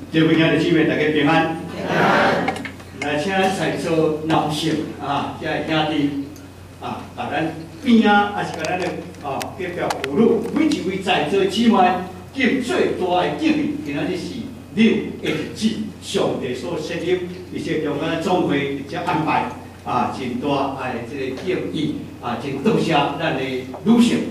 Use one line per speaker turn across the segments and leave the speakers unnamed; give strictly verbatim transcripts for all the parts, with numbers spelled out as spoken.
各位兄弟姊妹，大家平安。平安。来，请咱在座男性啊，这兄弟啊，把咱边啊，还是甲咱的啊，隔壁妇女，每一位在座姊妹，敬最大的敬意，今仔日是六的日子，上帝所设立，而且中间总会直接安排啊，真大哎，这个敬意啊，真多谢咱的女性。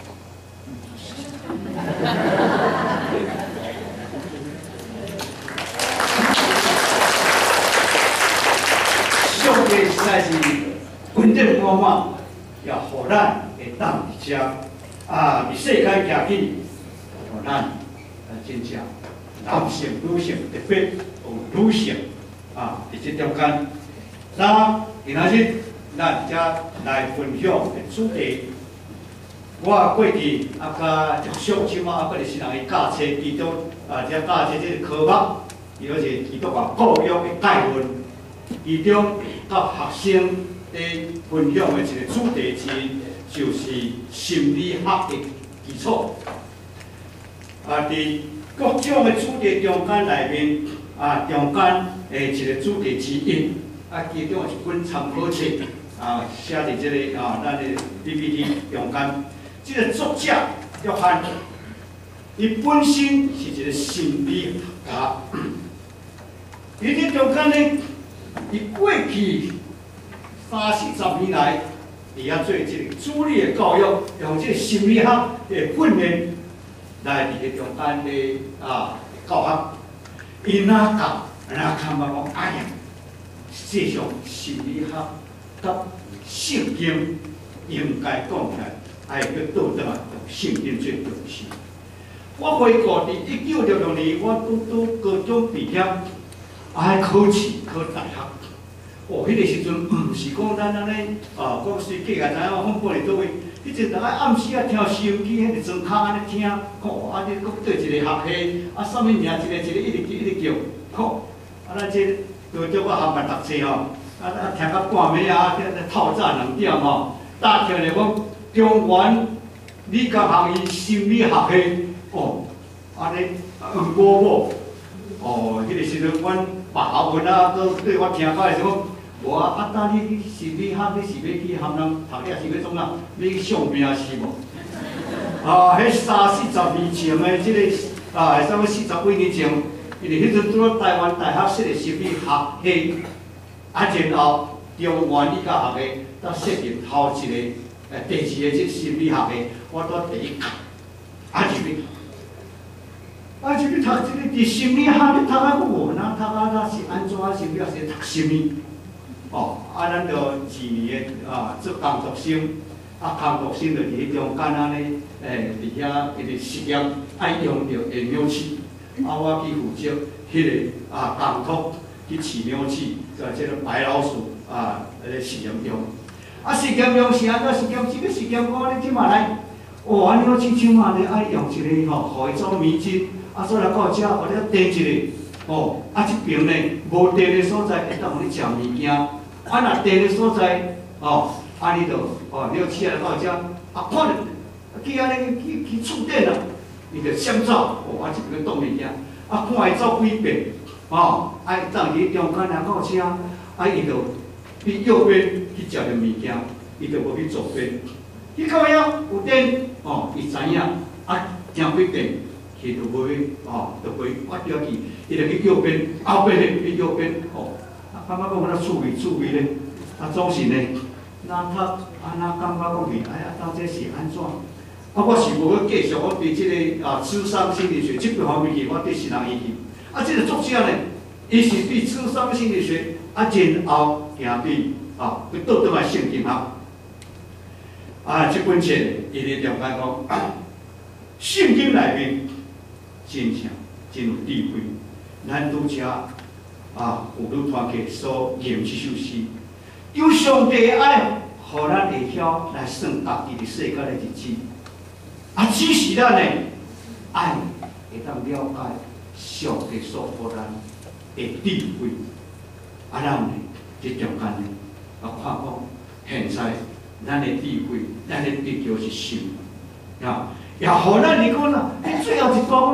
上帝实在是恩典满满，也互咱会当伫遮啊，伫世间行起，互咱啊真正男性、女性，特别有女性啊，伫即中间。那今仔日咱遮来分享的主题，我过去啊甲着小即马啊，搁是人去教册基督啊，遮教册即个科目，伊迄是基督教教育的概论。其中，甲学生咧分享的一个主题是，就是心理学的基础。啊，伫各种的主题中间内面，啊，中间诶一个主题之一，啊，其中有一本参考册，啊，写伫即个啊，咱的 P P T 中间。即个作者约翰，伊本身是一个心理学家，伊伫中间咧。伊过去三四十年来，伫遐做即个主理的教育，用即个心理学的训练来伫个中间的啊教学。伊哪教，哪看法讲，哎呀，实际上心理学甲圣经应该讲起来，爱要倒转来用圣经做重视。我回顾伫一九六六年，我拄拄高中毕业。爱考试考大学，哦，迄、那个时阵毋是讲咱安尼啊，讲随计啊，知影我本来倒位。迄阵大概暗时啊听收音机，迄个装卡安尼听，吼，啊，你搁对一个学系，啊，啥物名，一个一个一直一直叫，吼，啊，咱这都叫我含办读册吼，啊啊，听到半暝啊，透早两点吼，打听咧讲中原理工学院心理学系，哦，安尼黄国某，哦，迄、那个时阵阮。白校文啊，都对我听到的时候，无啊，啊，等你心理学，你是要去含人读了是要创啥？要去上命是无？啊，迄三四十年前的即、这个啊，啥物四十几年前，因为迄阵拄到台湾大学设立心理学系，啊，然后中原理工学系，到设立头一个诶第二个即心理学系，我到第一届，啊，入去。啊！即个读即个伫心理学，你读啊，我哪读啊？那是安怎心理学是读什么？哦，啊，咱着二年的啊做工作生，啊，工作生着伫迄中间安尼，诶，伫遐一个实验爱用着验秒器，啊，我去负责迄个啊工作去试秒器，在即个白老鼠啊咧实验中，啊，实验中是安怎实验？即个实验我咧即马来，哦，安尼我亲像安尼爱用一个吼，互伊做迷津。啊，所以来到遮，或者电一个，哦，啊，即边呢无电的所在会当互你食物件，啊，若电的所在，哦，安尼就，哦，你起来到遮，啊，看着，去安尼去去触电啊，伊就闪走，哦，啊，即边动物件，啊，看伊走几遍，哦，啊，当伫中间来到遮，啊，伊就去右边去食着物件，伊就无去左边，去到遐有电，哦，伊知影，啊，行几遍。伊就袂哦，就袂发掉去，伊就去右边，后边咧去右边哦。啊，感觉讲我那趣味趣味咧，啊总是呢，那他啊那感觉讲是，哎呀，到底是安怎？啊，我是无去继续，我对即个啊智商心理学这个方面去，我对是人伊去。啊，这个作者呢，伊是对智商心理学啊，然后行对啊，去倒倒来圣经学。啊，这本册伊咧了解讲，圣经内面。真正真有智慧，咱拄则啊，妇女团契所念即首诗，有上帝的爱，互咱会晓来算家己伫世间的日子。啊，只是咱呢，爱会当了解上帝所予咱的智慧。啊，咱呢，即中间呢，啊看讲现在咱的智慧，咱的追求是什么？啊，也互咱嚟讲啦，诶，最后一段讲。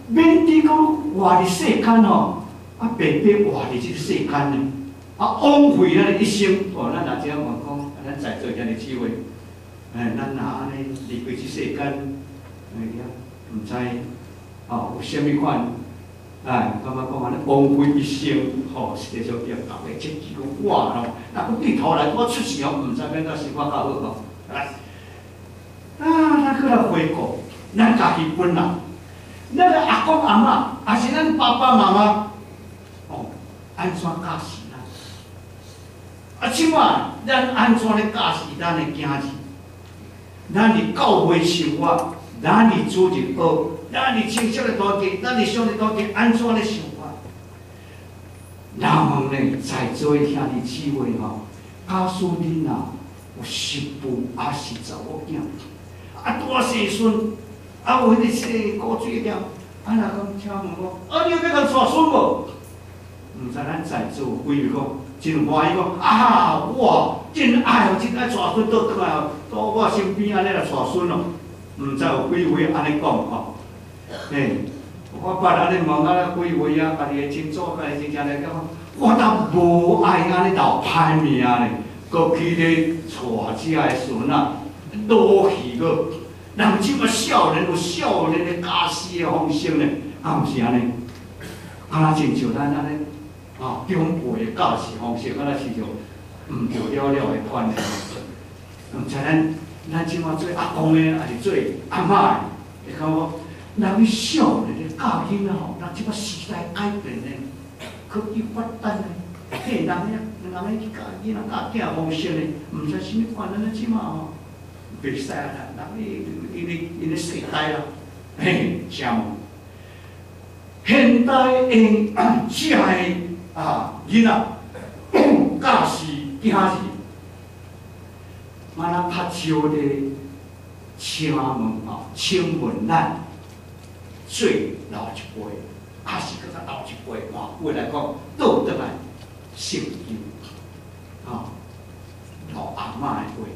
免伫讲活伫世间哦，啊白白活伫即个世间呢，啊枉费咱的一生。哦，咱若只问讲，咱在座遐尼几位，哎，咱若安尼离开即世间，哎呀，毋知哦有啥物款，哎，感觉讲安尼枉费一生，吼、哦，实际上要大家切记讲我咯，若佫对头来我出事哦，毋知免到生活较好吼，来，啊，咱搁来回顾咱家己本人。咱的阿公阿嬷，也是咱爸爸妈妈，哦，安怎教示咱？啊，即摆咱安怎咧教示咱的囝儿？咱伫教会生活，咱伫主日学，咱伫清晰的大家，咱伫上的大家安怎咧生活？人问咧，在座的兄弟姊妹吼，假使恁啊有媳妇，还是查某囝，啊大细孙。啊，有迄个洗古水了，啊，若讲请问讲，啊，你要甲带孙无？毋知咱在座有几位讲，真欢喜讲，啊，我真爱哦，真爱带孙倒转来哦，到我身边安尼来带孙哦。毋知有几位安尼讲吼？嘿，我捌安尼问啊，几位啊，家己的亲祖，家己真正来讲，我倒无爱安尼留歹命呢，搁去咧带遮个孙啊，落去个。人即么少年有少年的教示的方式呢，啊，毋是安尼，啊，若亲像咱安尼，啊，长辈的教示方式，啊，若是像毋着了了的款的，毋知咱咱即马做阿公的，还是做阿嬷的，会感觉，人去少年的教囡仔吼，咱即马时代改变呢，科技发展呢，嘿，人咧，人咧去教囡仔教囝方式呢，毋知啥物款，咱即马吼。袂使啊！人伊因为因为时代啦，嘿，像现代的遮个啊囡仔教示囝儿，嘛咱较少的请问吼，请问咱最老一辈，还是搁较老一辈吼，话来讲倒转来圣经，吼，老阿嬷的话。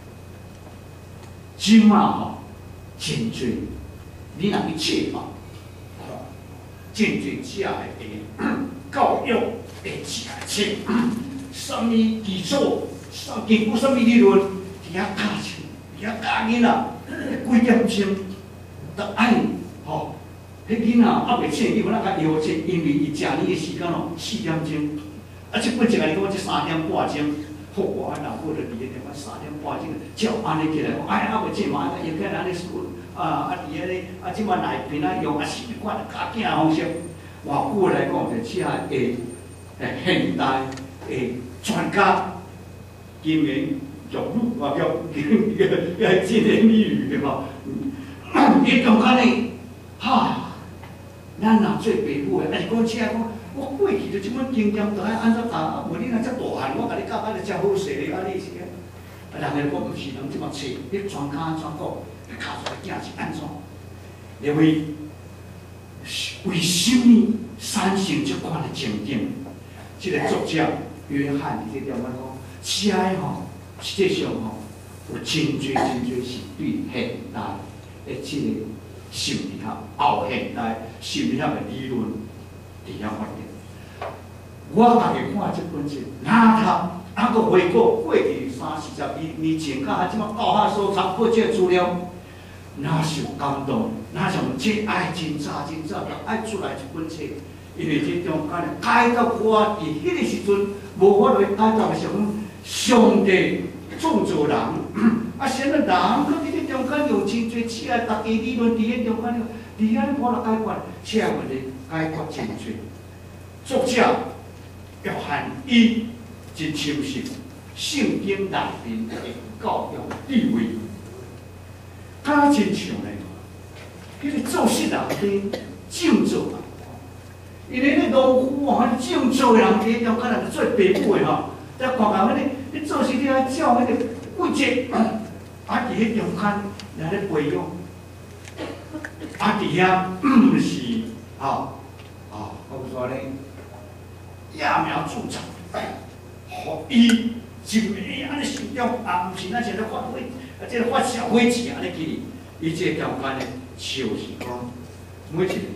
即马吼，真侪，你若去切嘛，吼，真侪遮个教育的遮个册，什物基础，什根据什物理论，伫遐教书，伫遐教囡仔，几点钟，得爱吼，迄囡仔还袂醒，你可能甲摇醒，因为伊食年的时间咯，四点钟，啊，即本一个你讲即三点半钟。好，我阿老母就伫个地方三点半钟，照安尼起来，哎，啊，袂即嘛，又起来安尼输，啊，啊，伫个咧，啊，即嘛内边啊用啊是一款教囝方式，外久来讲就只下诶，诶现代诶专家，金言玉语啊，叫叫金言mỹ语对吼，伊中间咧，哈，咱若做爸母诶，啊是讲只讲。我过去就即款经验，就爱安怎教？无你若遮大汉，我甲你教安尼遮好势咧，啊你是个，啊人个讲毋是，人即马册，你专家专讲，你教出来囝是安怎？因为为什么产生即款的情景？即个作者约翰伫这点仔讲，遮吼，实际上吼，有真侪真侪是对现代的即个心理学、后现代心理学的理论伫遐发展。我家己看即本册，哪读啊个回顾过去三四十年年前，到啊即马教学所参过即个资料，哪是有感动，哪是有即爱真早真早就爱出来一本册，因为即中间解答我伫迄个时阵无法度解答的是讲，上帝创造人，啊，现在人搁伫即中间用真侪切啊，大家理论伫迄中间，伫遐无法解决，切问题解决真侪。作者约翰伊真深信圣经内面的教育地位，他真像咧，迄个做事人跟种做人，因为咧农夫吼，迄种做人伫中间人做爸母的吼，则看到迄个你做事你爱照迄个规则，啊伫迄中间来咧培养，啊伫遐毋是吼，哦，我说咧。揠苗助长，互伊真诶安尼心中，啊，毋是咱现在发火，啊，即个发小火气安尼去，伊即个中间咧，就是讲每一个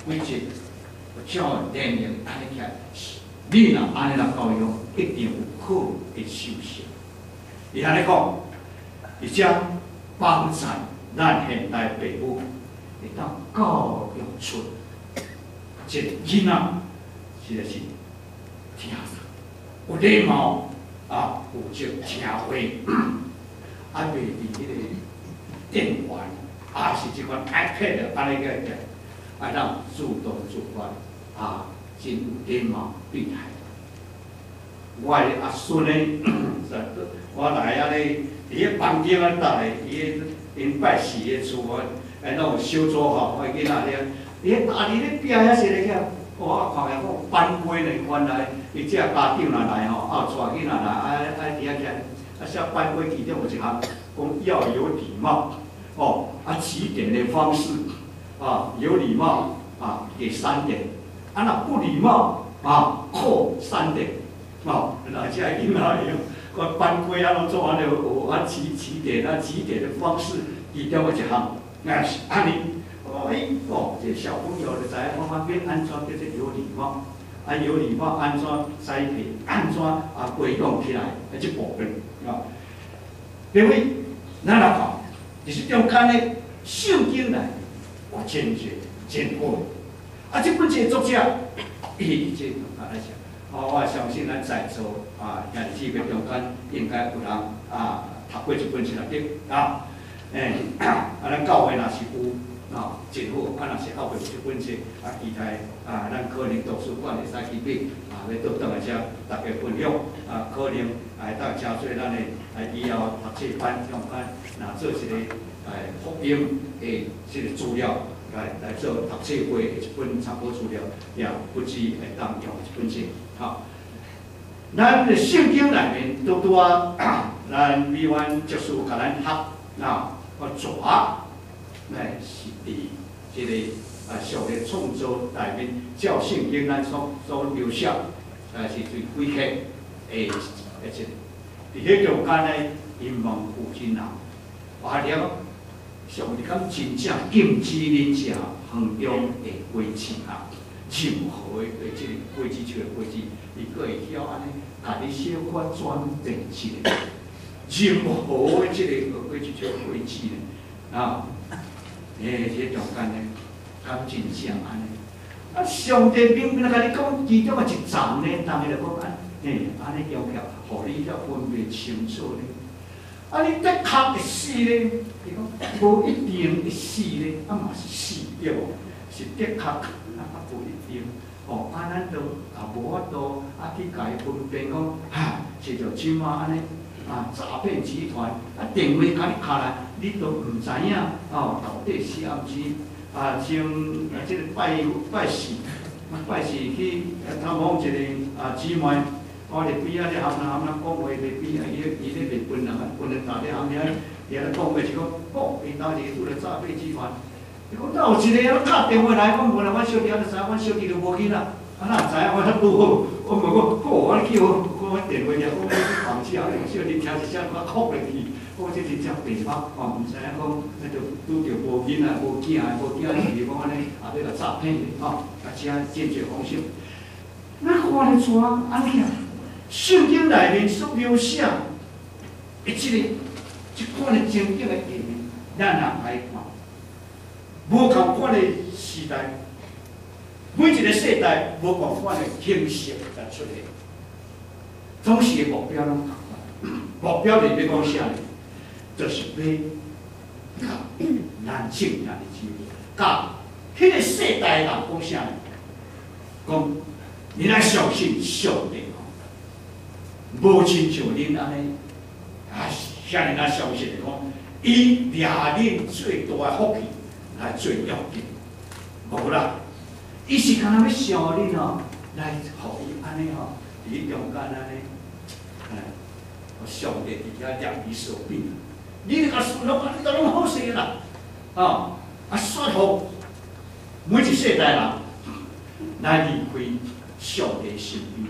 规则，照年龄安尼起来，你若安尼来教育，一定有可能会受伤。伊安尼讲，伊将帮助咱现代父母会当教育出一个囡仔，实在是听有礼貌啊，有这听话，啊，袂伫迄个电玩，啊是即款 iPad 安尼个个，啊让自动自发啊，真有礼貌厉害。我的阿孙呢，我来啊咧，伫个房间啊搭咧，伊个因拜四个厝啊，哎那种小组吼，我囡仔咧，伊个大哩咧边遐是咧个。我看下讲班规呢，原来伊只家长若来吼，啊带囡仔来，啊啊伫遐个，啊写班规其中有一项，讲要有礼貌，哦，啊起点的方式，啊有礼貌啊给三点，啊那不礼貌啊扣三点，哦，那这囡仔用个班规啊拢做完了，有啊起起点啊起点的方式，其中有一项，啊是安尼。哦，哎，哦，这小朋友就知影讲啊，要安怎叫做有礼貌，啊有礼貌安怎栽培，安怎啊培养起来，啊这部分啊。各位，咱来看，就是中间的圣经内有真侪真好，啊这本册作者伊这啊来讲，哦我相信咱在座啊兄弟姊妹中间应该有人啊读过这本册的啊，诶，啊咱教会若是有。啊，真好！啊，若是后边一本册，啊，期待啊，咱可能图书馆会使去买，啊，要倒转来遮大家分享，啊，可能啊，当加做咱的啊以后读册班上班，若做一个诶福音的这个资料，来来做读册会的一本参考资料，也不止会当用一本册。好，咱的圣经内面拄拄啊，咱美湾教授甲咱读啊，我抓。来是伫即个啊上个创作内面，照圣经咱所所描写，啊是最规格诶，而且伫迄中间呢，因问父亲啊，话了，上帝敢真正禁止恁食园中的果子啊？任何的即个果子树的果子，伊佫会晓安尼，甲你小可转变一个，任何的即个果子树的果子呢，啊。诶，这中间呢，敢真正安尼？啊，上帝明明甲你讲，其中啊一站呢，当然就讲安，嘿，安尼要求，互你了分辨清楚呢。啊，你的确会死呢？伊讲无一定会死呢，啊嘛是死对无？是的确，啊无一定。哦，啊，咱都啊无法度啊去甲伊分辨讲，哈，是着即马安尼。啊，诈骗集团啊，电话甲你敲来，你都唔知影哦，到底是啊毋是？啊，像啊，即个拜拜四，拜四去探访一个啊姊妹，我伫边仔咧含人含人讲话，伫边仔伊咧伊咧袂分人啊，分人大咧含遐，伊咧讲话是讲，哦，因兜是拄着诈骗集团。伊讲，哪有一个啊敲电话来，讲无啦，阮小弟啊，就知影，阮小弟就无囡仔，啊哪知影我遐拄好，我问讲，好，我去我。我电话也讲，我去房子啊，小弟听一声，我哭落去。我这真正白目，哦，毋知影讲，那就拄着无囡仔、无囝、无囝是讲安尼，啊，要来诈骗的，吼，啊，这坚决方式。那看得出啊，安尼啊，圣经内面所描写的即个即款的情景的画面，咱人来看，无同款的时代，每一个世代无同款的形式来出现。总是个目标拢同款，目标是要讲啥呢？就是要男性男的机会，甲迄个世代人讲啥呢？讲你来相信上帝哦，无亲像恁安尼，啊，遐尼来相信讲，伊掠恁最大的福气来最要紧，无啦，伊是干那要想恁哦，来互伊安尼吼，伫中间安尼。哎，上帝伫遐两伊手柄，你咧甲顺服，你都拢好势啦，啊，啊说服每一世代人来离开上帝身边。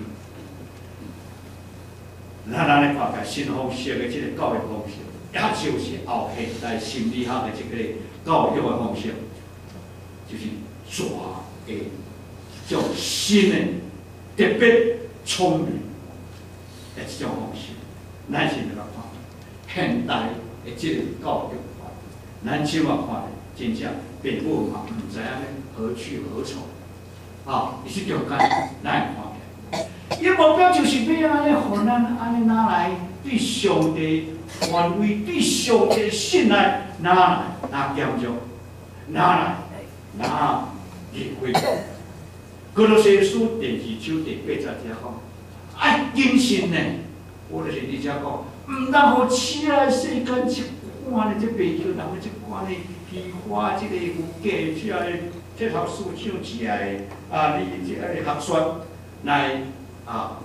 咱安尼看起新方式的即个教育方式，也就是后现代心理学的即个教育的方式，就是抓的一种新的、特别聪明的一种方式，咱是来看现代的这个教育法，咱即马看咧，真正父母嘛，唔知影咧何去何从，啊，伊是中间咱会看起。伊目标就是要安尼，互咱安尼拿来对上帝权威、对上帝信赖拿来拿建筑，拿来拿立规。哥罗西书第二章第八节只讲，爱谨慎呢，我就是你只讲，唔当互起来世间一款的这白球人的这款的虚华，这个有价，这个这头思想，这个啊，你这个学说来。啊，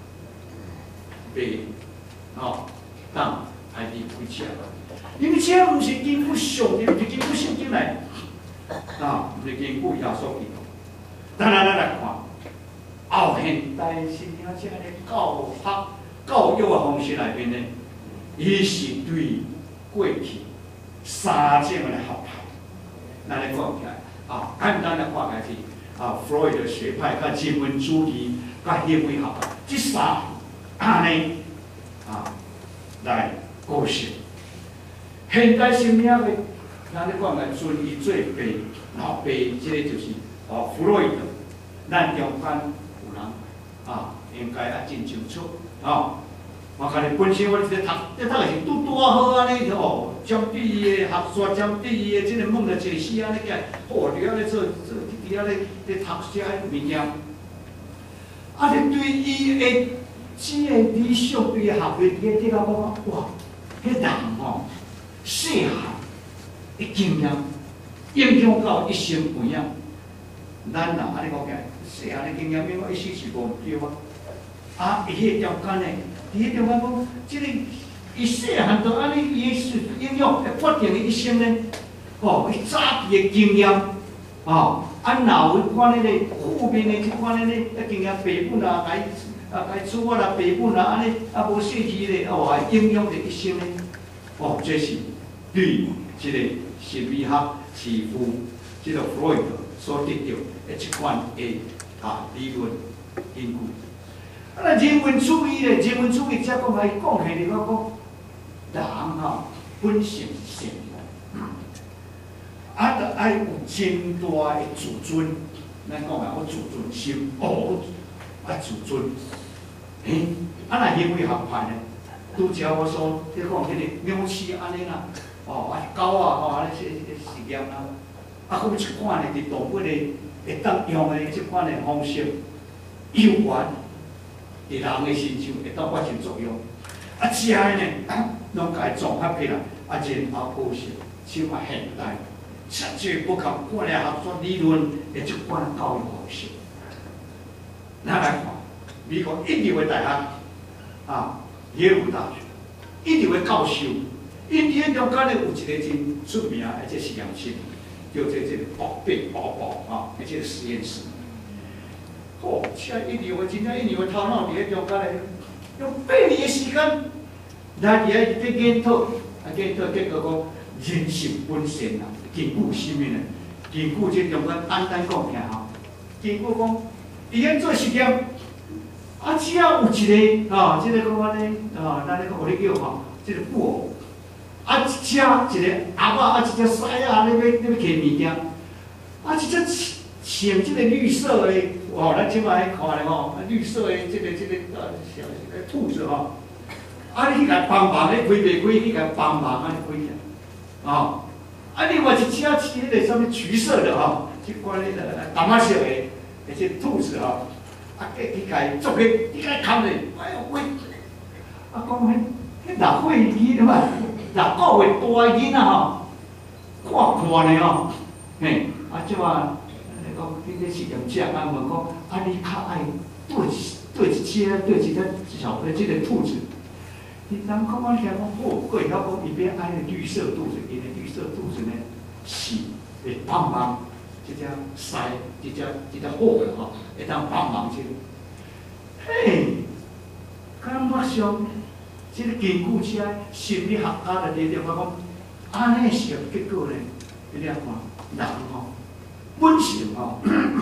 被哦，当爱离开车，因为这唔是根据上帝，唔是根据圣经来，啊，唔是根据耶稣基督。当然，咱来看，后现代是领这个教学、教育的方式内面呢，伊是对过去三种的学派，咱来讲起来，啊，简单来看下去，啊，弗洛伊德学派、甲人文主义。甲行为学派，即三安尼啊来构成。现代心理学，咱咧讲来尊伊做爸，老爸，即个就是哦弗洛伊德。咱中间有人啊，应该啊真清楚哦。我看你本身我咧读，咧读个是拄拄啊好安尼哦，将对伊个学术，将对伊个即个梦的解析安尼个，哦，伫遐咧做做，伫遐咧咧读些物件。啊！你对伊的即个理想，对伊学业，伫个底下讲，哇，迄人吼，细汉的经验影响到一生有影。咱人安尼讲起来，细汉的经验，因为一生是无对啊。啊，伊迄中间呢，伫迄中间讲，即个伊细汉就安尼，伊是影响会决定伊一生呢。哦，伊早期的经验，哦。啊，老有看迄个负面的即款迄个，啊，经验爸母啦，该啊该厝我啦，爸母啦，安尼啊无细致咧，哦，影响着一生咧。哦，这是对即个心理学师傅，即个弗洛伊德所得到的一款的啊理论根据。啊，那人文主义咧，人文主义则讲来讲起嚟，我讲人吼本性善良。啊，着爱有真大的自尊，咱讲啊，我自尊心，哦，啊自尊，嘿，啊那行为学派呢？拄则我所即讲迄个鸟鼠安尼啦，哦，啊狗啊，吼，安尼这这实验啦，啊，佫一款呢，伫动物的会当用的即款的方式，诱玩伫人的身上会当发生作用，啊，食的呢，拢甲伊综合起来，啊，然后可惜，起码现代。绝对不可过来合作理论的即款教育方式。咱来看，美国一流的大学啊，耶鲁大学，一流的教授，因伫迄中间咧有一个真出名的这实验室，叫做这个宝贝宝宝啊，而且实验室。哦，像一流的真正一流的头脑伫迄中间咧，用八年的时间来伫遐去研讨，啊研讨结果讲人性本善啊。根据什么呢？根据这中间简单讲起吼，根据讲，伊遐做实验，啊，只要有一个啊，即、这个讲安尼啊，咱咧讲学咧叫吼，即、这个布偶，啊，一只一个鸭仔，啊，一只狮仔，咧要咧要摕物件，啊，一只穿即个绿色的，哦，咱即摆看咧吼，绿色的即、这个即、这个呃小个兔子吼，啊，你去甲帮忙咧开袂开，去甲帮忙安尼开起来，哦。啊，另外一只是迄个什么橘色的吼，即款迄个淡仔色的，而且兔子吼，啊，计去甲伊做起，你甲伊扛咧，哎呦喂！啊，讲迄迄六岁囡嘛，六个月大囡仔吼，看看咧吼，嘿，啊，即话，你讲迄个实验者啊问讲，啊，你较爱对对一只对一只小的即个兔子？你当看看起来讲，哦，过晓讲伊边爱绿色兔子，因为绿色兔子呢是会帮忙即只狮，即只即只虎啦吼，会当帮忙即个。嘿，感觉上，即个根据遮心理学家的理论，我讲，安尼是结果呢？你来看人吼，本性吼，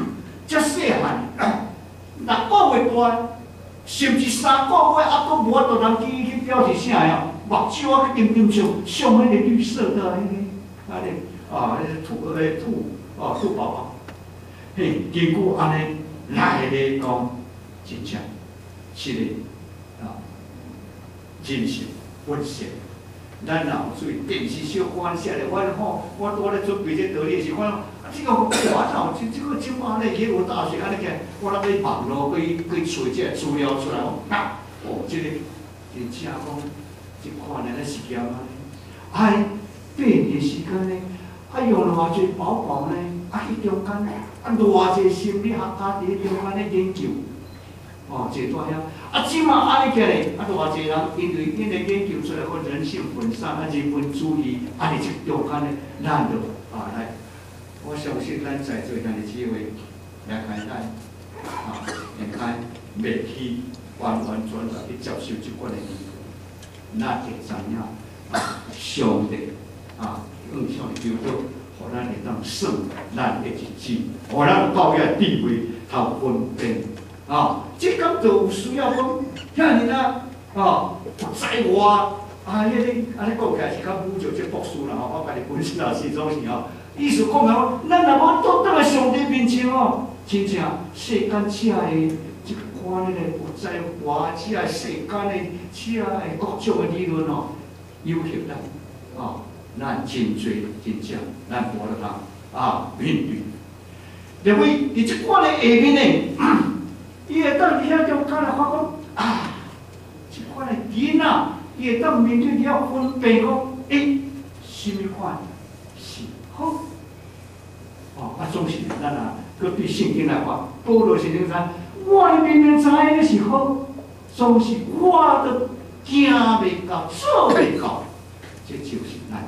遮细汉，六个月大，甚至三个月还佫无法度通去去表示啥呀？目睭啊，去点点上上迄个绿色的迄个，安尼啊，迄个兔诶兔哦兔宝宝，嘿，经过安尼来咧讲，真正是个啊人性本性。咱若有注意电视小看下咧，我吼，我拄咧准备这道理时，我啊，这个哇，哪有这这个怎安尼去有大学安尼个，我咧去网络去去找这个资料出来，哦，啊，哦，这个真正讲，这看咧咧是件安尼，哎，八年时间咧，啊用偌济宝宝咧，啊去中间咧，啊偌济心理学家伫中间咧研究。哦，这大遐，啊，即马安尼起来，啊，偌济人因为因为研究出来个人性本善啊，人本主义，啊，伫即中间咧，咱就啊来，我相信咱在座咱的机会来开咱啊，应该袂去完完全全去接受即款的研究，咱会知影啊，上帝啊，用上帝叫做，互咱会当算咱的日子，互咱有教育的地位，通分辨。啊，即讲就有需要讲，遐尼啊，哦，在外啊，迄个安尼讲起来是较侮辱即博士啦吼，我家己本身也是总是吼，意思讲讲，咱若要倒倒来上帝面前哦，真正世间遮个即款咧有在外遮个世间的遮个各种的理论哦，有限咱哦，咱真侪真正咱无得通啊面对。另外，伫即款的下面呢。伊会当伫遐中间来发讲啊，即款的囡仔，伊会当面对伫遐分辨讲，诶，什么款是好？哦，啊，总是咱啊，佮对圣经来话，保罗先生讲，我明明知影是好，总是我都行袂到，做袂到，这就是咱。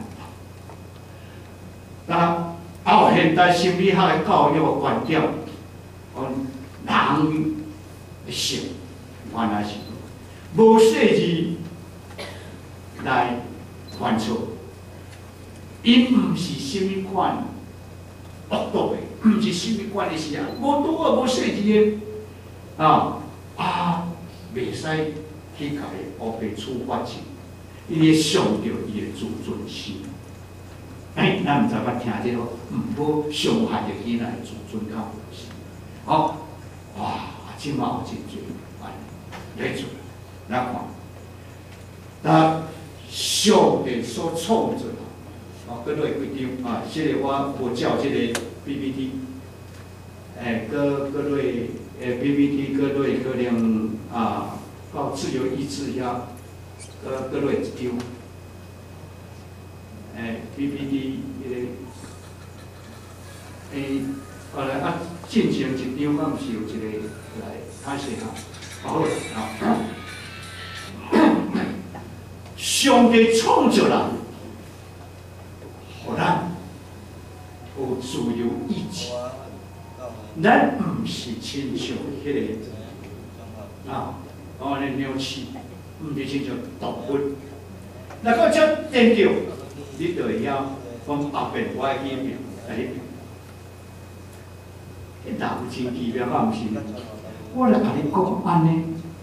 那后现代心理学的教育观点，讲人。性原来是无细字来犯错，伊毋是什么款恶毒的，毋是什么款的事啊，无拄啊无细字的啊啊，袂使去甲伊乌白处罚钱，伊会伤着伊的自尊心。哎，咱毋知捌听这个，毋好伤害着囡仔的自尊较有是。好，哇！即马有真侪安尼来做，来看，那上帝所创造啊，搁落几张啊，即个我无照即个 P P T， 诶，搁搁落诶 P P T， 搁落可能啊，到自由意志遐，搁搁落一张，诶 P P T 迄个，诶，后来啊进行一张，敢毋是有一个。来，开始哈，好啊！上帝创造人，互咱有自由意志。咱毋是亲像迄个啊，哦，那鸟鼠，毋是亲像动物。若个遮颠着，你就会晓讲后边我的语病，来迄边。迄人真奇妙，我毋是。我来甲你讲安尼，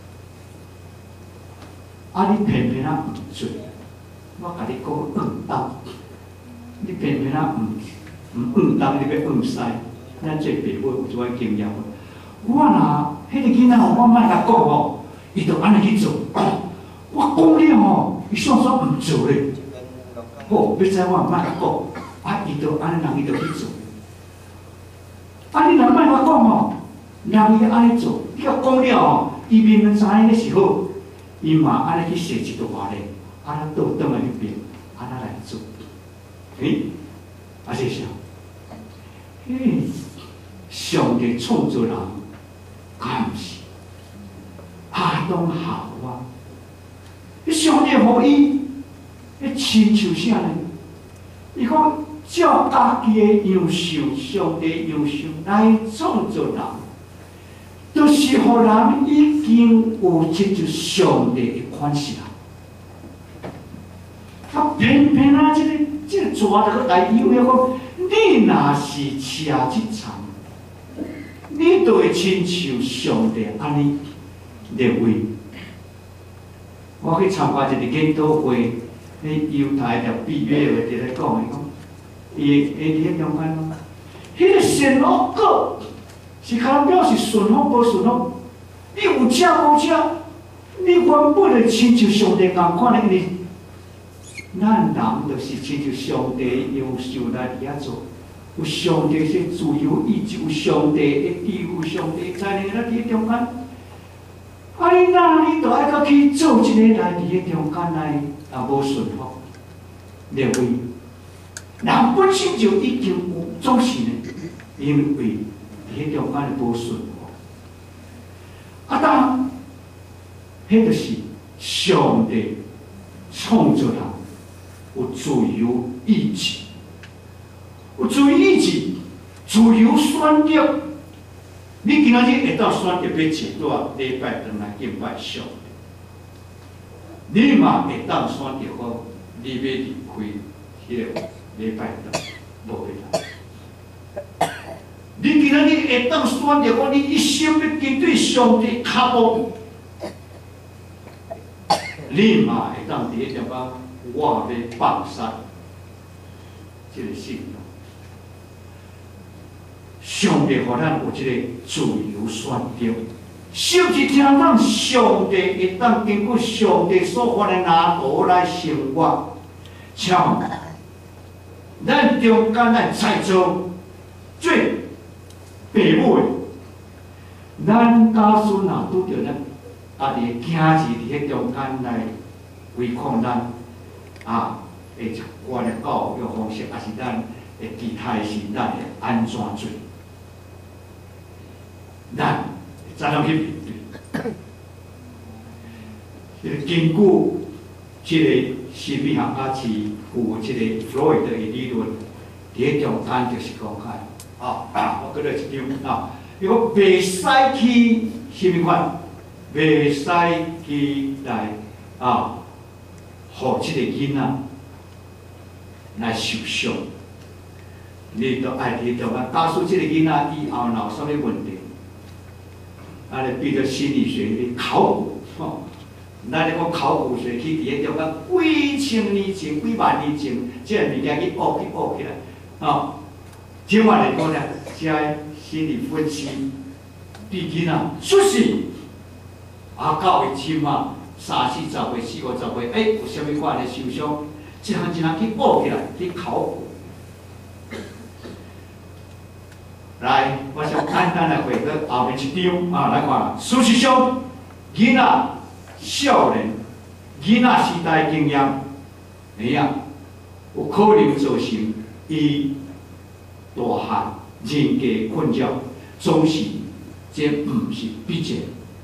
啊你偏偏啊毋做，我甲你讲硬当，你偏偏啊毋毋硬当，你要硬使，咱这爸母有做经验。我若迄个囡仔吼，我莫甲讲吼，伊就安尼去做。我讲了吼，伊煞煞毋做咧。好，要知我莫甲讲，啊伊就安尼人伊就去做。啊你若莫甲讲吼。人伊安尼做，你甲讲了吼，伊明明知影迄是好，伊嘛安尼去设一道咧，啊，咱倒转来迄边，啊，咱来做，诶，啊是啥？嘿，上帝创造人，敢毋是？亚当夏娃，迄上帝互伊，迄亲像啥呢？伊讲照家己的样式，上帝样式来创造人。就是互人已经有接受上帝的款式啦，啊偏偏啊，这个这个抓着个来诱惑讲，你若是吃即餐， 你就会亲像上帝安尼认为。我去参加一个研讨会，迄犹太条毕业的伫咧讲，伊讲，伊伊伫迄中间咯，迄个善恶果是较表示顺风无顺风，你有吃无吃，你原本就亲像上帝共款的，因为咱人就是亲像上帝优秀来伫遐做。 有上帝是自由意志，有上帝的智慧，有上帝在咧咱伫中间。啊，你那你着爱搁去做一个来伫迄中间来，也无顺服，认为人本身就已经有总是呢，因为伫迄中间的无顺服。啊，当迄就是上帝创造人有自由意志。 有自由意志，自由选择。你今仔日会当选择要坐多礼拜堂来敬拜上帝，你嘛会当选择讲你要离开迄个礼拜堂，无会当。你今仔日会当选择讲你一生要跟对上帝脚步，你嘛会当伫迄条讲我要放杀这个信仰。 上帝予咱有即个自由选择，甚至听咱上帝会当经过上帝所发的拿道来生活。像咱中间咱在座最父母的，咱家孙若拄着咱啊伫囝儿伫迄中间来违抗咱啊，会我的教育方式，也是咱的其他的是咱会安怎做？ 咱怎样去面对？这个根据这个心理学家是有这个弗洛伊德的理论，伫中间就是讲开，啊啊，我搁来一张啊，伊讲袂使去什么款，袂使去来啊，互这个囡仔来受伤。你都爱伫中间，假使这个囡仔以后若有啥物问题？ 啊！咧比着心理学的考古，吼，咱咧讲考古学去伫迄中间几千年前、几万年前，即个物件去学去学起来，吼。今晚来讲咧，即个心理分析，对囡仔出世，啊，到伊起码三四十岁、四五十岁，哎，有啥物款的受伤，一项一项去学起来，去考古。 来，我想简单来回答后面一张啊，来看。事实上，囡仔少年、囡仔时代经验，怎样有可能造成伊大汉人格困扰，总是这毋是必然。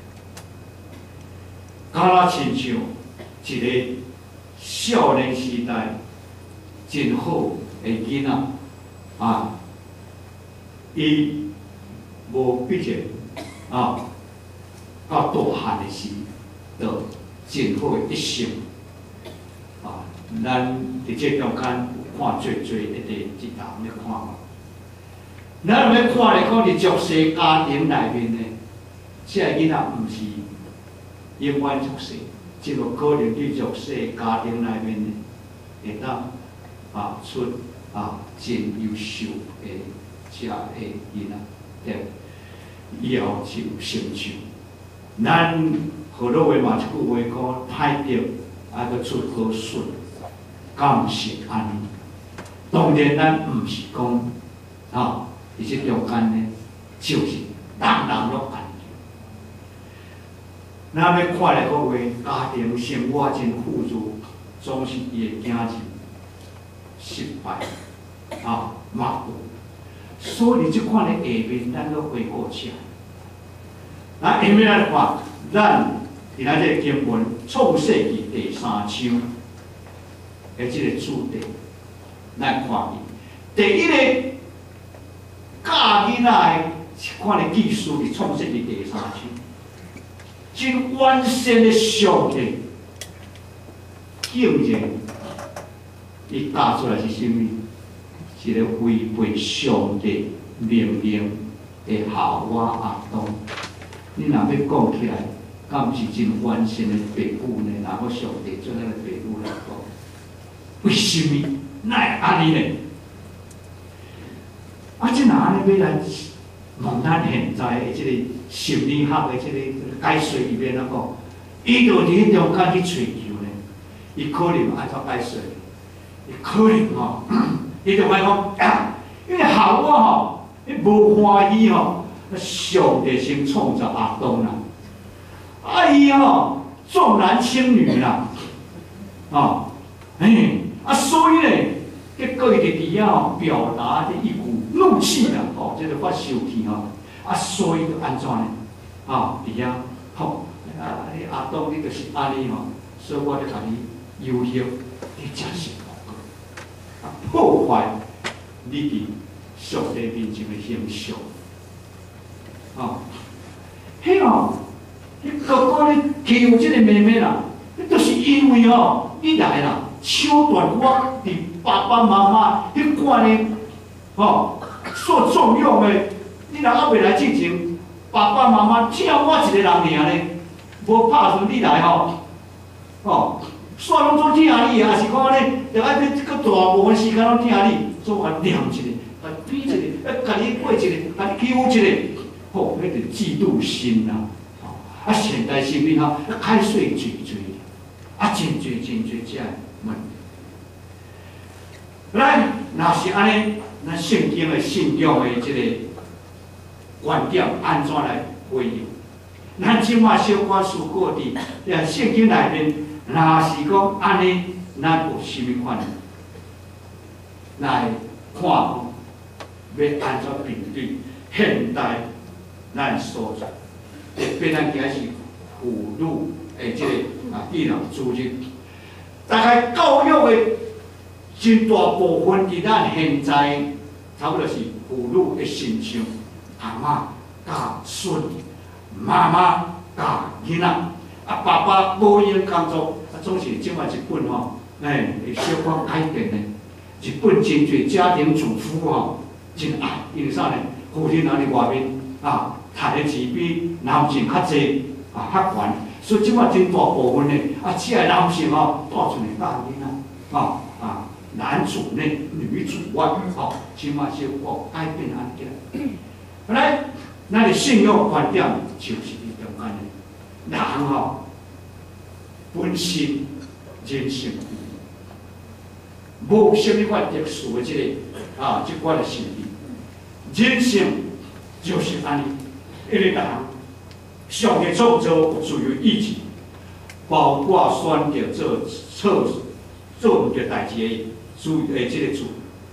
敢若亲像一个少年时代真好的囡仔啊。 伊无必然啊，到大汉的时，就真好的一生啊！咱伫这中间有看最最一个一档咧看嘛。咱要看咧，讲伫弱势家庭内面呢，这个囡仔毋是永远弱势，只有可能伫弱势家庭内面呢，会当啊出啊真优秀的。 遮个囡仔，对，以后是有成就。咱好多话嘛，一句话讲，歹着爱搁出好顺，敢毋是安尼？当然，咱毋是讲啊，伫这中间呢，就是人人都安尼。咱要看咧个话，家庭生活真富足，总是伊的囝儿失败啊，嘛有。 所以，即款的下面，咱都回顾起来。那下面来看，咱伫咱这个经文创世纪第三章的这个主题，咱看伊第一个教囡仔的一款的技术，伫创世纪第三章，真完善的上帝，竟然伊教出来是啥物？ 一个违背上帝命令的夏娃阿东，你若要讲起来，敢毋是真完善的父母呢？若我上帝做咱的父母来讲，为什么哪会安尼呢？啊，即若安尼要来问咱现在的即个心理学的即个解说里面来讲，伊就伫迄中间去追求呢，伊可能按照解说，伊可能吼，伊就来讲啊，因为夏娃吼，伊无欢喜吼，上帝先创造亚当啦，啊伊吼重男轻女啦，哦，哎，啊所以呢，结果伊就伫遐吼表达的一股怒气啦，哦，即个发生气吼，啊所以就安怎呢？啊，伫遐吼。啊！你阿东，你就是安尼吼，所以我咧甲你要求，你真是无啊破坏你伫上帝面前的形象。哦，迄哦，迄哥哥咧欺负即个妹妹啦，迄就是因为哦，你来啦，抢断我伫爸爸妈妈迄款的哦所重用的，你若还未来进前，爸爸妈妈只有我一个人尔呢。无拍算你来吼，哦，煞拢做听你，也是讲咧，着爱你这个大部分时间拢听你，做啊念一个，啊比一个，啊甲你过一个，甲你欺负一个，吼，迄就嫉妒心啦，哦，啊现代心理学开水最最，啊真侪真侪遮问题。来，若是安尼，咱圣经的信仰的即个观点安怎来回应？咱即马小可思考伫呃圣经内面，若是讲安尼，咱有啥物款来看讲，要安怎面对现代咱所在，特别咱今是妇女的即个啊艺能组织，大概教育的真大部分伫咱现在，差不多是妇女的身上，阿嬷甲孙。妈妈教囡仔，啊爸爸无闲工作，啊总是即摆一本吼，哎，会小可改变的，一本真侪家庭主妇吼，真爱，因为啥呢？夫妻人伫外面啊，赚的钱比男性较济啊较悬，所以即摆真大部分的啊，只系男性吼，带出来教囡仔，吼啊，男主内女主外，吼，即摆小可改变安起来，本来。咱的信仰观点就是伫中间的，人吼本身人性，无什么款特殊的即个啊，即款的心理，人性就是安尼，一个人上帝创造有自由意志，包括选择做错做唔对代志的主诶，即个主。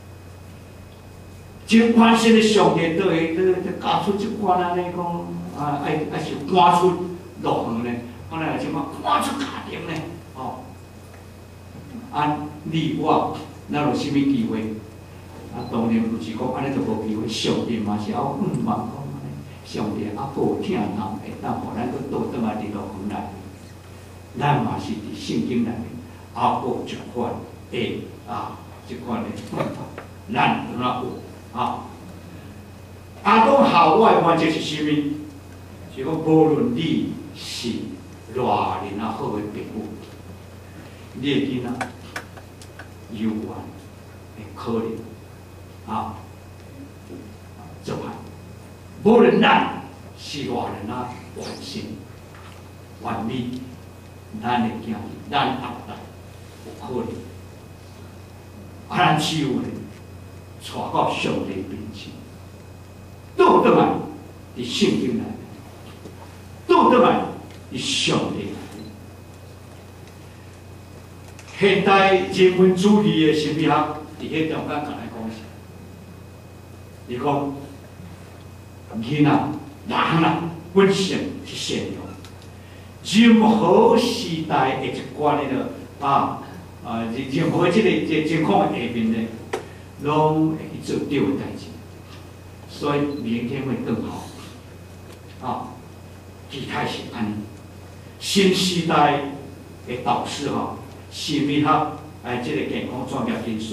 真关心的上帝都会都都教出即款安尼讲啊，爱爱是赶出路远呢，可能即款赶出家庭呢，哦，啊你我哪有啥物机会？啊，当然毋是讲安尼就无机会，上帝嘛是要嗯望讲安尼，上帝啊保听人会当互咱搁倒转来伫路远来，咱嘛是伫圣经内面啊有一款的啊即款的办法，咱有哪有？啊！阿当夏娃的原则是啥物？是讲无论你是偌人啊好的父母，你的囡仔有缘会可能啊做歹。无论咱是偌人啊完善完美，咱的囝儿、咱后代有可能啊，咱只有呢。带到上帝面前，倒转来伫圣经内面，倒转来伫上帝内面。现代人文主义的心理学伫迄中间甲来讲啥？伊讲囡仔、人啊，本性是善良，任何时代的一寡的啊啊，任何即个即情况的下面呢。拢会去做对的代志，所以明天会更好。啊，期待是安尼。新时代的导师哈，心理学哎，这个健康专业人士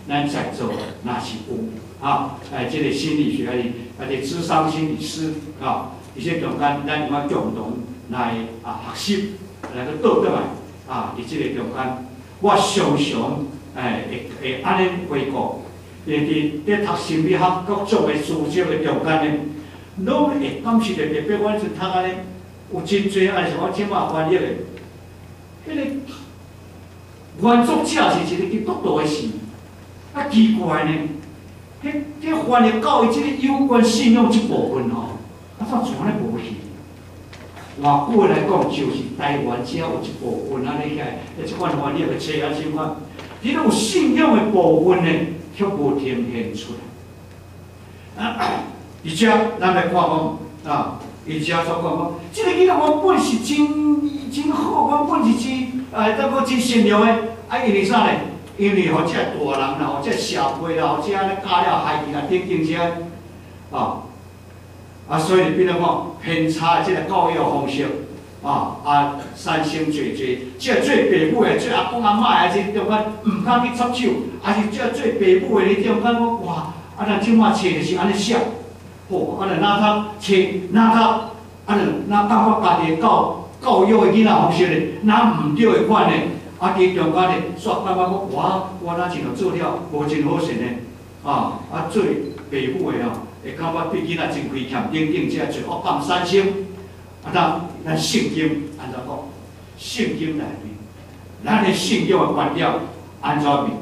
咱在座那是有啊，哎，这个心理学的啊，这智商心理师啊，这些中间咱要共同来啊学习，来个倒转来啊，伫这个中间，我常常哎会会安尼回顾，诶，伫伫读心理学各种的书籍的中间呢，拢会感受着，特别我阵读安尼，有真侪按像我即马翻译的，迄、那个原作者是一个基督徒的事，啊奇怪呢，迄迄翻译到伊即个有关信仰即部分吼，啊怎全咧无去？外国来讲，就是台湾只有一部分安尼起来，即款翻译的册啊，即款，你有信仰的部分呢，却无呈现出来。啊，而且咱来看讲啊，而且所讲讲，即、这个囡仔原本是真真好，原本是真呃，那个真善良的，啊，因为啥呢？因为吼，即个大人啦，吼，即个社会啦，吼，即安尼教了孩子啦，等等些，啊。啊，所以变成讲偏差的即个教育方式，啊啊，产生侪侪，即个做爸母的、做阿公阿嬷的，即中间唔敢去插手，还是即个做爸母的，你中间讲哇，啊，咱即马册就是安尼写，吼，啊，咱哪通册哪通，啊，咱哪感觉家己教教育的囡仔方式咧，哪唔对的款咧，啊，伫中间咧，煞感觉讲我我哪真着做了无真好势咧，啊啊，做爸母的哦。会感觉对囡仔真亏欠，等等，即个罪恶感产生。啊，咱咱圣经安怎讲？圣经内面，咱的信仰的观点安怎面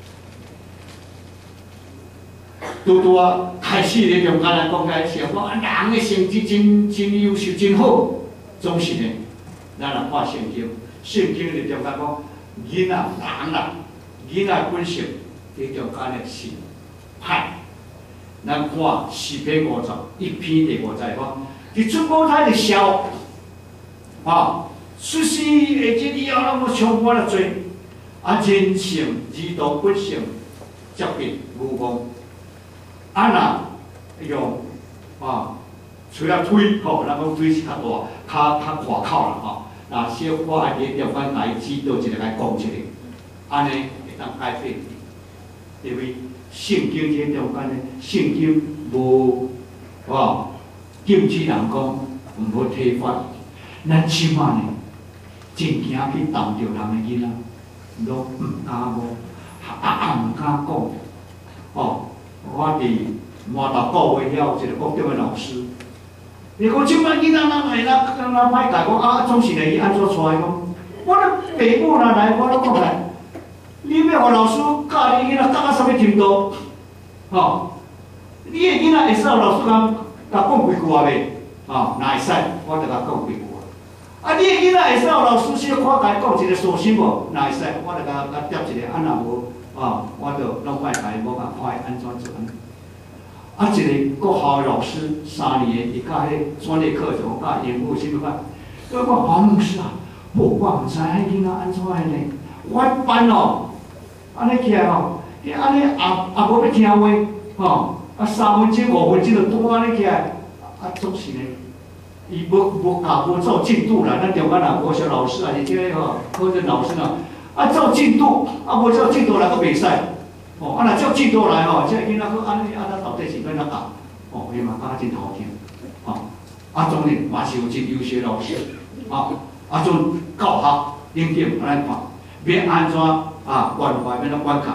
对？拄拄啊，开始咧中间来讲开始，讲啊人的成绩真真优秀真好，总是呢，咱来看圣经，圣经咧中间讲囡仔人啦，囡仔本性伫中间咧是歹。咱看四篇五十一篇第五十讲，伫出母胎的潲，啊，出世的即以后，咱要充满了罪，啊，人性、二道本性接近无望，啊若用啊，除了腿吼，咱讲腿是较大，较较外口啦吼，那小可爱伫中间来指导一个来讲一个，安尼会当改变，因为。圣经这中间咧，圣经无哦禁止人讲毋好体罚，咱起码呢，真惊去动着人的囡仔，拢毋敢讲，啊也毋敢讲。哦，我伫满头个月了一个国中的老师，伊讲即摆囡仔哪会哪哪歹教我啊，总是来伊安怎带讲，我咧爸母若来，我咧讲来。你要互老师教你囡仔教到啥物程度？吼、哦，你的囡仔会使老师讲甲讲几句啊袂？吼，若会使，我就甲讲几句啊。啊，你的囡仔会使老师小可甲伊讲一个事实无？若会使，我就甲甲点一个，啊若无，哦，我就拢莫甲伊，无甲看伊安怎做安。啊，一个国校的老师，三年的，伊教迄专业课程，教英语、什么课，我讲黄牧师啊，我我毋知迄囡仔安怎的呢？我班哦。安尼起来吼，伊安尼也也无要听话，吼，啊三分钟五分钟就拄安尼起来，啊总是呢，伊无无教无照进度啦，咱中间啊无小老师啊，是即个吼，课程老师啊，啊照进度，啊无照进度来佫袂使，哦，啊若照进度来吼，即个囡仔佫安尼啊，咱到底是要哪教？哦，伊嘛教得真好听，吼，啊当然嘛是有真优秀老师，啊啊种教学领导安尼看，要安怎？啊，关怀免咱关卡。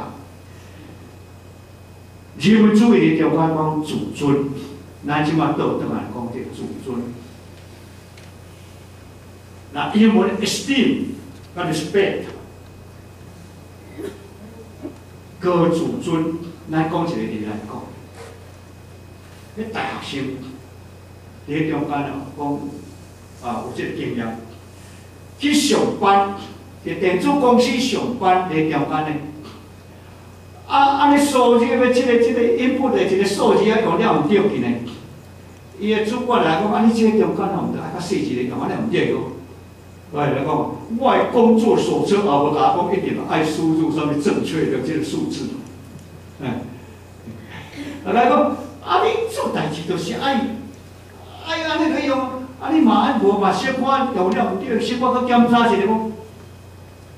人文主义的中间讲自尊，咱即马倒转来讲这自尊。那英文 esteem 甲 respect， 高自尊，咱讲一个例来讲。迄大学生伫中间哦，讲啊有即个经验，去上班。伫电子公司上班，伫中间咧，啊，安尼数字要即个即个 input 的一个数字啊，用了毋对去呢。伊个主管来讲，啊，你即个中间吼，毋得爱较细致咧，用安尼毋对个。我来讲，我的工作手册也无甲我讲一定爱输入上面正确的即个数字。嗯，来讲，啊，你做代志就是爱爱安尼去用，啊，你嘛爱无嘛小可用了毋对，小可去检查一下讲。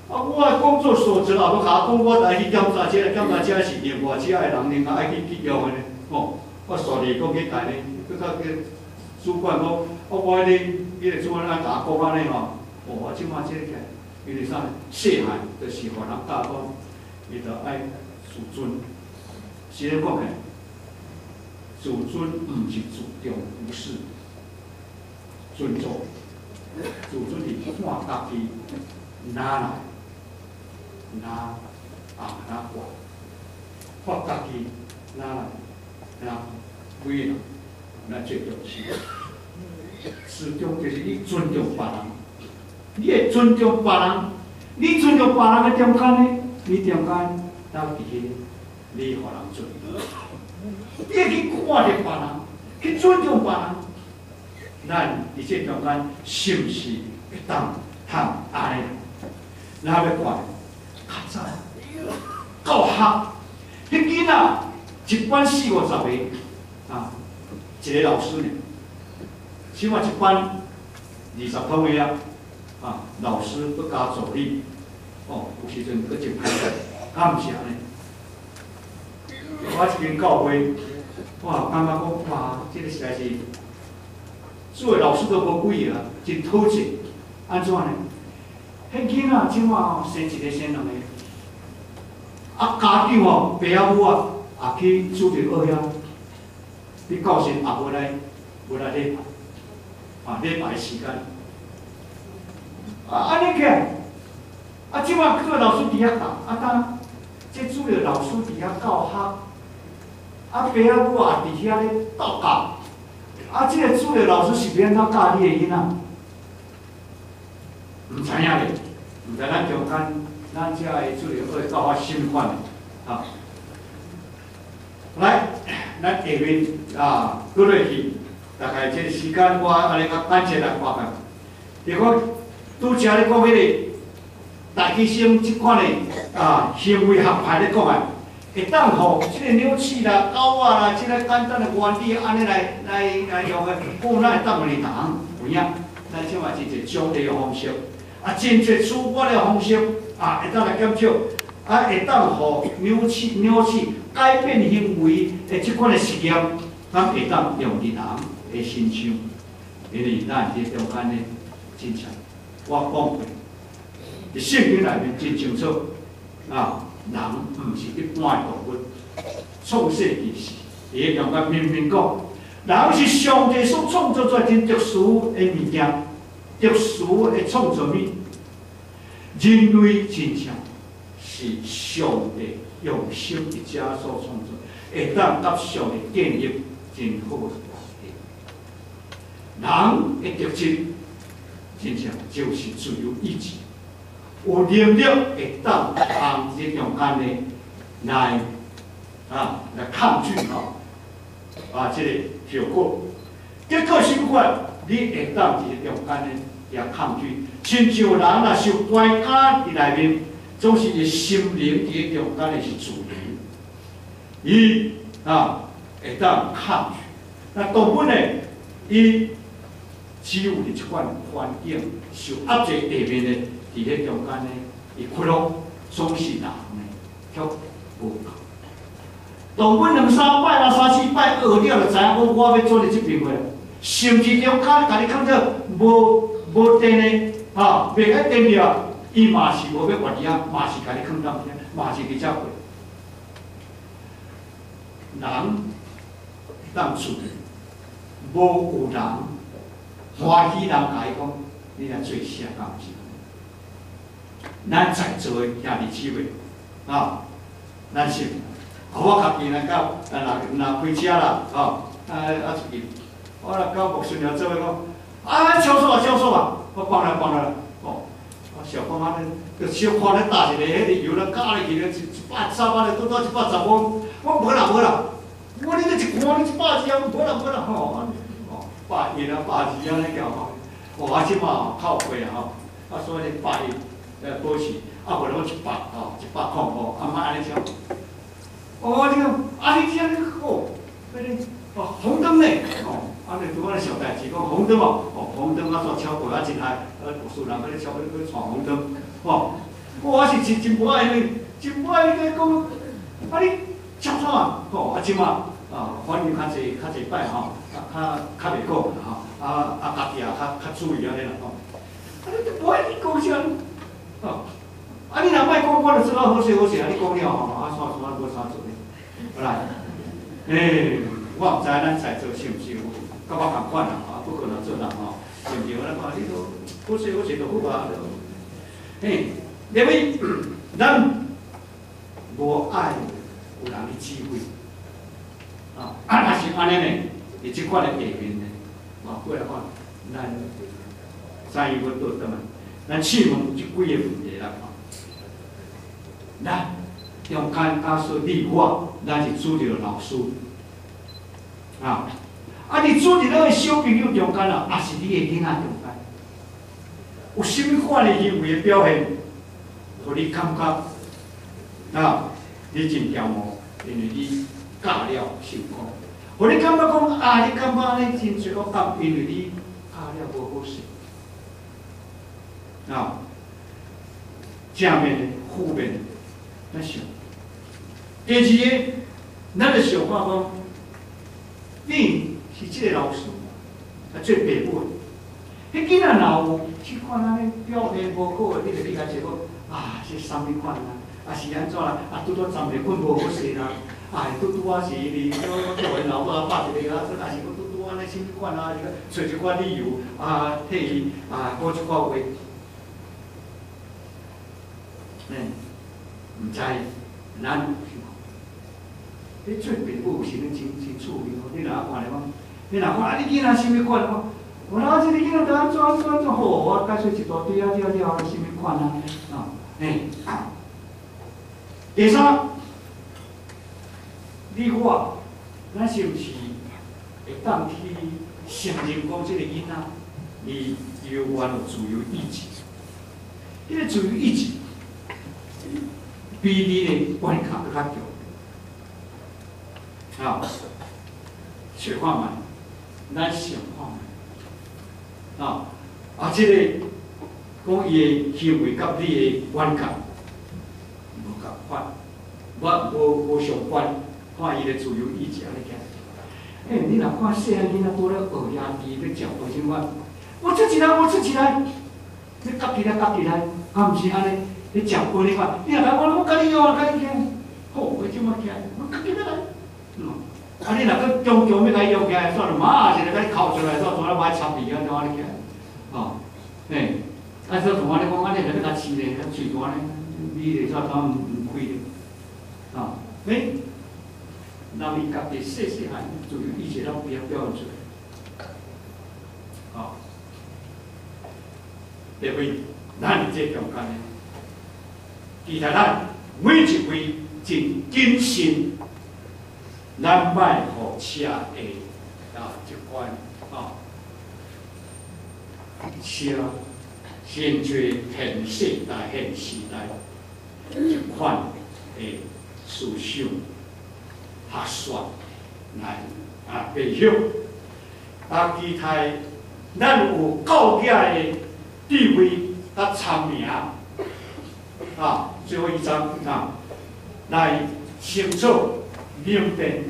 啊，我的工作所责啊，要甲我讲，我来去检查这个，检查这是另外这个人，另外爱去去用的呢。哦，我顺利讲去带呢，佮甲个主管讲，哦，我迄个迄个主管来甲我讲安尼吼，哦，我即马这个，因为啥？细汉就是互人教讲，伊着爱自尊。是咧讲诶，自尊毋是自重，不是尊重。自尊是看家己哪来。 那啊那管，发家己那那为人，那最重视。始终就是你尊重别人，你会尊重别人，你尊重别人的中间呢，你中间到底你互人尊重，你会去看着别人，去尊重别人，咱伫这中间是不是会当通安尼？咱要看。 较早教学，迄囡仔一班四五十个啊，一个老师呢，起码一班二十通个啊，啊，老师搁加助理，哦，有时阵搁真歹势，敢毋是安尼？我一间教会，我感觉讲哇，这个实在是，做个老师都无几个，真讨厌，安怎呢？ 迄囡仔即马吼生一个生两个，啊家长吼爸仔母啊也去主任学遐，你教训也无来无来礼拜，啊礼拜时间，啊安尼起来，啊即马做老师伫遐教，啊当即主任老师伫遐教学，啊爸仔母也伫遐咧斗教，啊即个主任老师是要安怎教你的囡仔？ 唔知影咧，唔知咱中间，咱遮个主任会教我心款的，啊，来，咱下面啊，搁落去，大概这个时间我安尼较简洁来看看。如果拄则咧讲迄个大学生即款的啊行为学派咧讲啊，会当互即个扭曲啦、狗啊啦，即个简单的原理安尼来来来用的，讲咱会当互你人有影，咱即嘛是一个奖励的方式。 啊，真侪处罚的方式啊，会当来减少，啊，会当互扭曲、扭曲、改变行为的即款的实验，咱会当用伫人的身上，因为咱伫中间呢，真正我讲过，伫圣经内面真清楚啊，人毋是一般的动物，创世纪时，伫个中间明明讲，人是上帝所创造出来真特殊的物件。 特殊的创造物，人类真正是上帝用心一家所创造，会当甲上帝建立真好的关系。人的特质真正就是自由意志，有能力会当通这中间的来啊来抗拒啊啊这个效果。结果是款，你会当这中间的。 也抗拒，亲像人若受关卡伫内面，总是伊心灵伫中间的是自由，伊啊会当抗拒。那动物呢，伊只有伫即款环境受压制下面的，伫咧中间呢，伊快乐总是人呢，却无同。动物两三摆啦、三四摆学了，就知影讲我要做你即边话，甚至中间甲你看到无。 无电呢，啊，袂晓电了，伊嘛是无要活你啊，嘛是甲你放当遐，嘛是去遮过。人当处，无有人欢喜人甲伊讲，你来做啥干毋是？咱在座的兄弟姊妹，啊，咱是，我家己来到，啊，若若开车啦，啊，啊啊出去，我若到木顺了做伙讲。 啊，超速啊，超速啊！我放来放来啦，哦，我小看啊，个小看咧打一个，迄个油咧加入去咧，一一百三百咧，拄到一百十五，我无啦无啦，我你这一看你一百二啊，无啦无啦吼，哦，百一啊，百二啊，那叫吼，我即嘛靠贵啊吼，啊所以咧百一呃保持，啊无咧我一百吼，一百块吼，啊莫安尼超，哦这个啊你这样好，那个哦红灯咧，哦。 啊！你拄仔咧小代志，讲红灯哦，哦红灯啊，煞超过啊真害，啊，有数人嗰啲超嗰啲闯红灯，哦， 我是真真无爱迄个，真无爱迄个讲，啊你怎怎啊？吼啊即马啊，反正较济较济摆吼，啊较较袂讲啦吼，啊啊家己也较较注意安尼啦吼。啊你无爱你讲啥？吼，啊你若莫讲，我就做到好势好势，啊你讲了吼，啊算算无啥做咧，好啦，诶，我毋知咱在座是毋是有甲我共款啦，啊不可能做人吼，是毋是？咱看你都好势好势就好啊。嘿，因为咱无爱有人去指挥，啊，啊，若是安尼呢，伫即款的下面呢，啊，过来看，咱三义分倒转来，咱试问即几个问题来看，咱中间假说你我，咱是主着老师，啊，啊，你主着咱个小朋友中间啊，也是你的囡仔中间。有甚物款的行为的表现，互你感觉啊，你真骄傲，因为你教了成功；互你感觉讲啊，你感觉安尼真罪恶感，因为你教了无好势。啊，正面的、负面的，咱想。第二个，咱就想看讲，你是即个老师，啊，做爸母的。迄囡仔若有即款安尼表现无好诶，你着理解一个啊，是啥物款啊？啊是安怎啦？啊拄拄昨暝困无好势啦，啊拄拄啊是哩，做做因老母啊拍一个啊，说啊是拄拄安尼啥物款啊？是找一寡理由啊，替伊啊讲一寡话，嗯，毋知咱你做父母是恁真真趣味哦。你若看咧讲，你若看啊，你囡仔啥物款哦？我哪这个囡仔得安怎安怎安怎好？我解说一大堆啊，了了，啥物款啊？啊，诶，第三，你我，咱是毋是会当去承认讲，这个囡仔，伊有原有自由意志？迄个自由意志，比你的关卡更较强。啊，想看觅，咱想看觅。啊！啊，即、这个讲伊的行为甲你的观感无共款，我无无相关，看伊的自由意志安尼行。诶，你若看细汉囡仔拄咧学牙齿，咧嚼卫生碗，我出起来，我出起来，你夹起来，夹起来，啊，毋是安尼，你嚼玻璃碗，你若甲我，我甲你用，甲你用，好，我即马起来，我夹起来，嗯。啊！你若搁强强要甲伊用起来，算了，马上就甲你抠出来，煞从来买插鼻啊，怎安尼起来？哦，嘿，啊，说同我咧讲，安尼就咧甲饲咧，甲喙干咧，你咧煞当毋毋开咧，啊，诶，那伊家己细细汉就有意识，咱不要表现出来，啊，因为咱这中间咧，其实咱每一位真谨慎。咱卖互车的啊，一款啊，车现做现世代、现时代一款的思想、学说来啊培养，啊，其他咱有教育的智慧甲参名啊，最后一章啊，来清楚。明辨，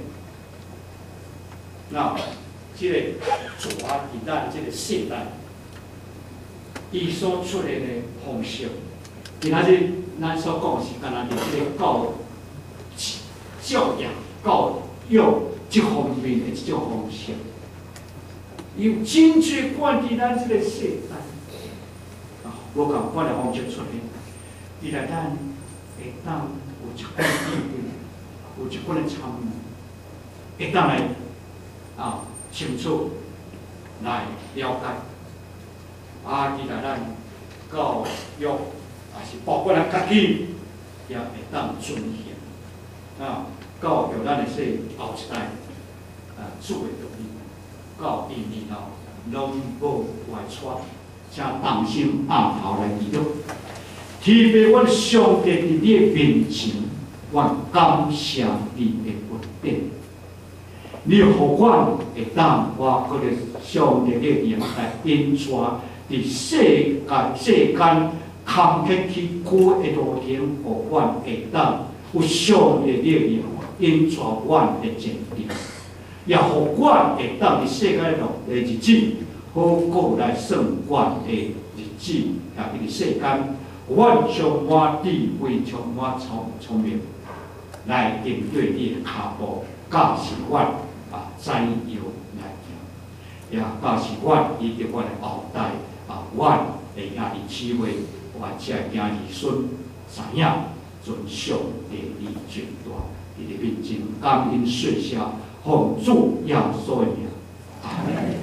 那这个蛇伫咱这个世代，伊所出现的方式，今仔日咱所讲是干那伫这个教教育、教育这方面的这种方式，有真侪关伫咱这个世代，啊，无共款的方式出现，伫内咱会当有一款智慧。有一款的参悟，会当来啊清楚来了解，啊，其他咱教育也是包括咱家己，也会当遵循啊，教育咱的说后一代啊，做会到伊，到因以后拢无外出，请当心暗头来记录，提拔阮上帝伫你的面前。愿感谢你的恩典，你互阮会当活过着上帝的形态，因带伫世界世间坎坷崎岖的路程，互阮会当有上帝的力量引带阮的前进，也互阮会当伫世界上的日子好过来算阮的日子，也伫世间，阮充满智慧，充满聪聪明，来应对你的脚步，教示阮啊怎样来行，也教示阮以及阮的后代啊，阮的兄弟姊妹，阮这兄弟孙知影尊上帝的决断，伫里面真感恩谢谢，奉主耶稣的名，阿门。